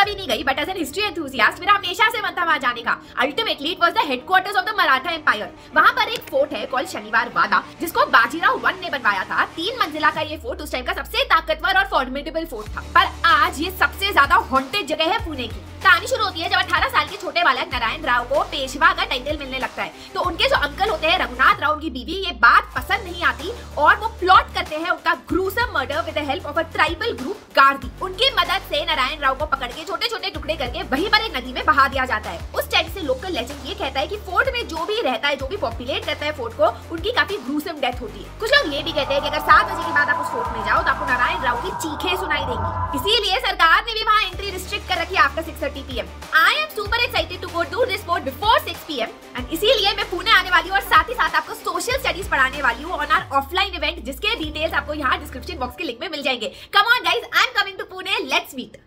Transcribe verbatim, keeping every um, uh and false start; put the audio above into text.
कभी नहीं गई, but as an history enthusiast मेरा हमेशा से मन था वहां जाने का। Ultimately it was the headquarters of the Maratha empire. वहां पर एक फोर्ट है कॉल्ड शनिवार वादा, जिसको बाजीराव वन ने बनवाया था। तीन मंजिला का ये फोर्ट उस टाइम का सबसे ताकतवर और फॉर्मिडेबल फोर्ट था। पर आज ये सबसे ज्यादा हॉन्टेड जगह है पुणे की। कहानी शुरू होती है जब अठारह साल के छोटे बालक नारायण राव को पेशवा का टाइटल मिलने लगता है। तो उनके जो अंकल होते हैं रघुनाथ राव, उनकी बीवी, ये बात पसंद नहीं आती और वो प्लॉट करते हैं उनका gruesome murder with the help of a tribal group Gardi. उनकी मदद से नारायण राव को पकड़ के छोटे छोटे टुकड़े करके वहीं पर एक नदी में बहा दिया जाता है। उस टाइम से लोकल लेजेंड ये कहता है कि फोर्ट में जो भी रहता है, जो भी पॉपुलेट करता है फोर्ट को, उनकी काफी ग्रूसम डेथ होती है। कुछ लोग ये भी कहते हैं कि अगर सात बजे के बाद आप उस फोर्ट में जाओ तो आपको नारायण राव की चीखें सुनाई देंगी। इसीलिए सरकार ने भी वहाँ एंट्री रिस्ट्रिक्ट कर रखी है after six thirty P M. I am super excited to go do this sport before six p m and इसीलिए मैं पुणे आने वाली हूँ और साथ ही साथ आपको सोशल स्टडीज पढ़ाने वाली हूँ ऑन आवर ऑफलाइन इवेंट, जिसके डिटेल्स आपको यहाँ डिस्क्रिप्शन बॉक्स के लिंक में मिल जाएंगे। Come on guys,